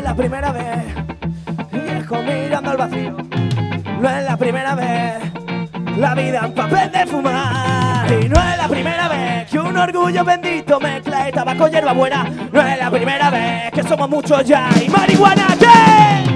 la primera vez, viejo mirando al vacío. No es la primera vez, la vida en papel de fumar. Y no es la primera vez que un orgullo bendito mezcla de tabaco y hierba buena. No es la primera vez que somos muchos ya y marihuana, ¿qué?